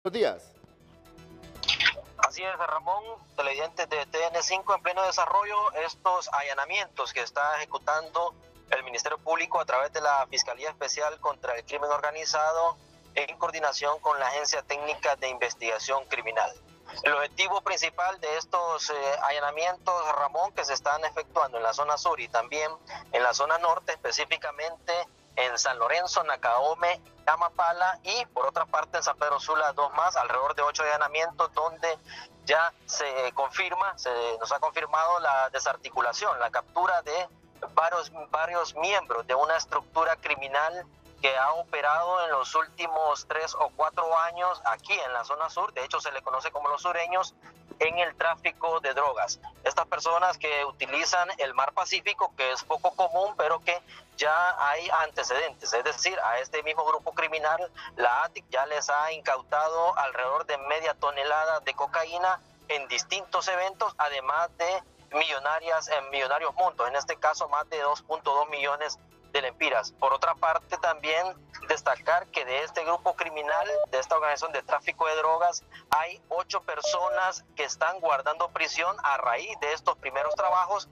Buenos días. Así es, Ramón, televidentes de TN5 en pleno desarrollo, estos allanamientos que está ejecutando el Ministerio Público a través de la Fiscalía Especial contra el Crimen Organizado en coordinación con la Agencia Técnica de Investigación Criminal. El objetivo principal de estos allanamientos, Ramón, que se están efectuando en la zona sur y también en la zona norte, específicamente en San Lorenzo, Nacaome, Amapala y por otra parte en San Pedro Sula, dos más, alrededor de 8 allanamientos donde ya se confirma, nos ha confirmado la desarticulación, la captura de varios miembros de una estructura criminal que ha operado en los últimos 3 o 4 años aquí en la zona sur, de hecho se le conoce como los sureños, en el tráfico de drogas. Estas personas que utilizan el mar Pacífico, que es poco común, pero que ya hay antecedentes, es decir, a este mismo grupo criminal, la ATIC ya les ha incautado alrededor de media tonelada de cocaína en distintos eventos, además de millonarios montos, en este caso más de 2.2 millones de lempiras. Por otra parte, también destacar que de este grupo criminal, de esta organización de tráfico de drogas, hay 8 personas que están guardando prisión a raíz de estos primeros trabajos.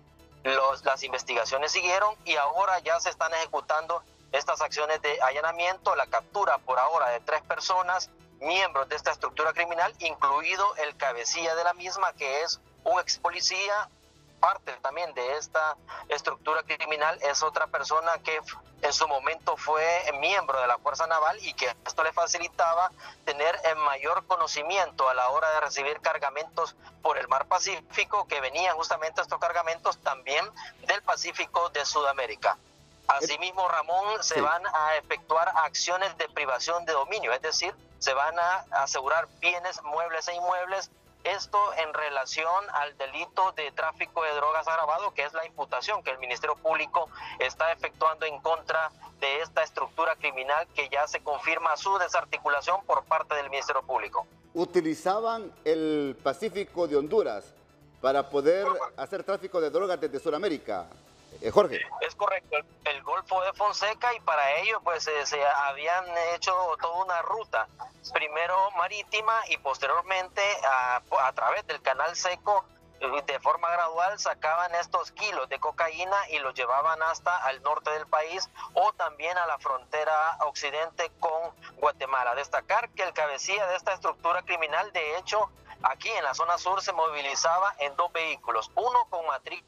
Las investigaciones siguieron y ahora ya se están ejecutando estas acciones de allanamiento, la captura por ahora de 3 personas, miembros de esta estructura criminal, incluido el cabecilla de la misma, que es un ex policía. Parte también de esta estructura criminal es otra persona que en su momento fue miembro de la Fuerza Naval y que esto le facilitaba tener mayor conocimiento a la hora de recibir cargamentos por el mar Pacífico, que venían justamente estos cargamentos también del Pacífico de Sudamérica. Asimismo, Ramón, se van a efectuar acciones de privación de dominio, es decir, se van a asegurar bienes, muebles e inmuebles. Esto en relación al delito de tráfico de drogas agravado, que es la imputación que el Ministerio Público está efectuando en contra de esta estructura criminal que ya se confirma su desarticulación por parte del Ministerio Público. Utilizaban el Pacífico de Honduras para poder hacer tráfico de drogas desde Sudamérica. Jorge. Es correcto, el Golfo de Fonseca, y para ello pues se habían hecho toda una ruta, primero marítima y posteriormente a través del Canal Seco, de forma gradual sacaban estos kilos de cocaína y los llevaban hasta al norte del país o también a la frontera occidente con Guatemala. Destacar que el cabecilla de esta estructura criminal, de hecho, aquí en la zona sur se movilizaba en 2 vehículos, uno con matrícula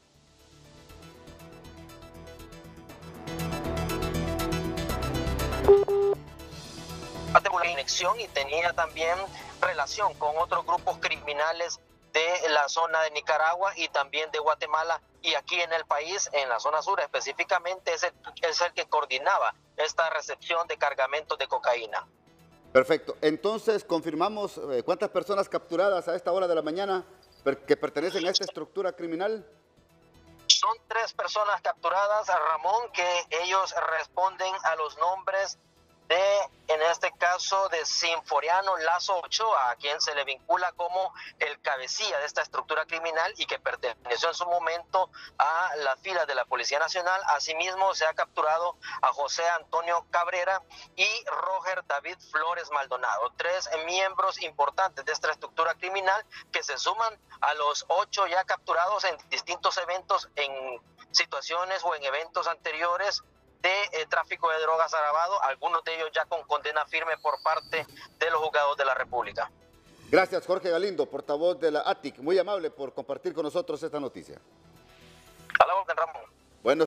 conexión y tenía también relación con otros grupos criminales de la zona de Nicaragua y también de Guatemala, y aquí en el país, en la zona sur específicamente, es el que coordinaba esta recepción de cargamentos de cocaína. Perfecto. Entonces, confirmamos cuántas personas capturadas a esta hora de la mañana que pertenecen a esta estructura criminal. Son 3 personas capturadas, Ramón, que ellos responden a los nombres de, en este caso, de Sinforiano Lazo Ochoa, a quien se le vincula como el cabecilla de esta estructura criminal y que perteneció en su momento a las filas de la Policía Nacional. Asimismo, se ha capturado a José Antonio Cabrera y Roger David Flores Maldonado, 3 miembros importantes de esta estructura criminal que se suman a los 8 ya capturados en distintos eventos, en situaciones o en eventos anteriores de tráfico de drogas agravado, algunos de ellos ya con condena firme por parte de los juzgados de la República. Gracias, Jorge Galindo, portavoz de la ATIC. Muy amable por compartir con nosotros esta noticia.